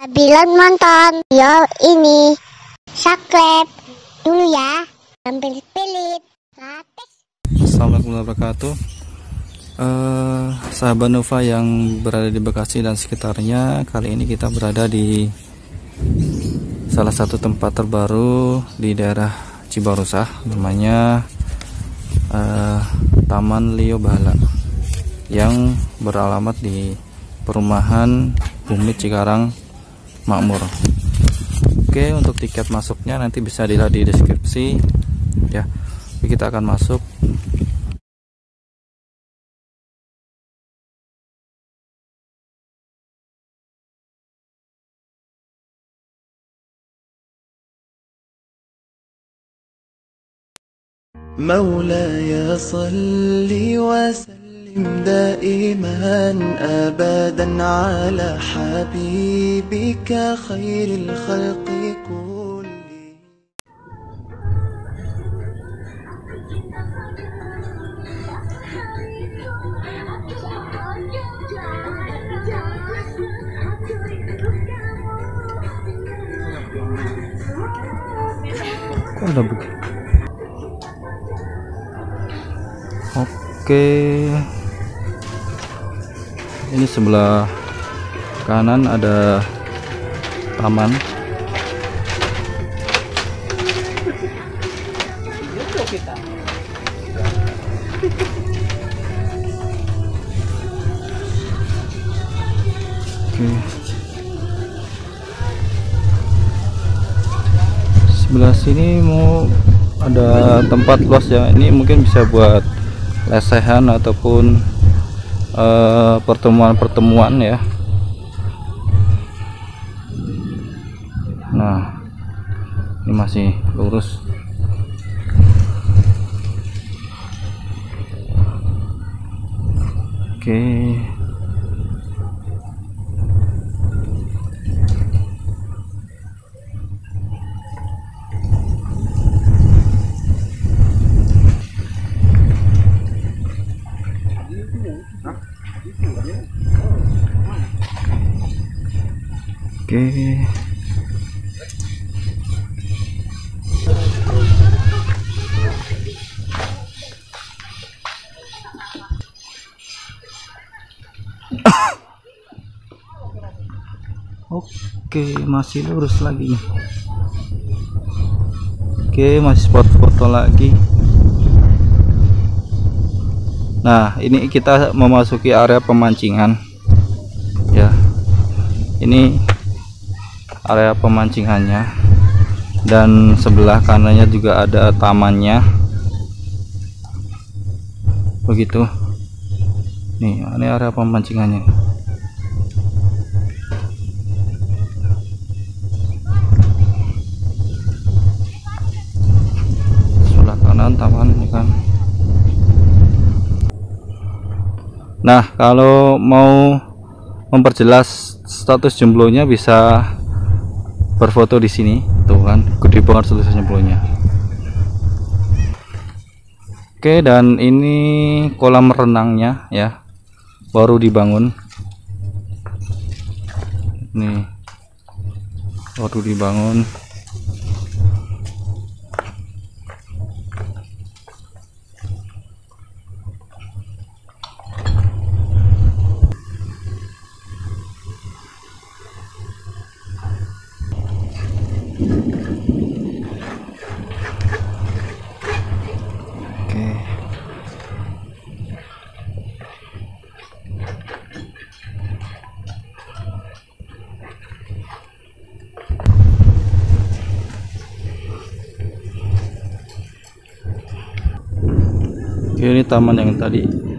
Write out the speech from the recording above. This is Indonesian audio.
Bilang nonton video ini, subscribe dulu ya, sambil pelit. Assalamualaikum warahmatullahi wabarakatuh. Sahabat Nova yang berada di Bekasi dan sekitarnya, kali ini kita berada di salah satu tempat terbaru di daerah Cibarusah, namanya Taman Lio Bahala, yang beralamat di perumahan Bumi Cikarang Makmur. Oke, untuk tiket masuknya nanti bisa dilihat di deskripsi ya. Kita akan masuk. مولاي صل وسلم دائما أبدا على حبيبك خير الخلق كلهم. Kok ada begini? Oke, ini sebelah kanan ada taman. Oke. Sebelah sini mau ada tempat luas ya, ini mungkin bisa buat lesehan ataupun pertemuan-pertemuan ya. Nah, ini masih lurus. Oke. Oke. Oke, masih lurus lagi nih. Oke, masih spot foto lagi. Nah, ini kita memasuki area pemancingan ya. Ini area pemancingannya, dan sebelah kanannya juga ada tamannya begitu. Nih, ini area pemancingannya. Sebelah kanan taman ya kan. Nah, kalau mau memperjelas status jomblonya bisa berfoto di sini, tuh kan, gede banget status jomblonya. Oke, dan ini kolam renangnya ya, baru dibangun. Nih, baru dibangun. Ini taman yang tadi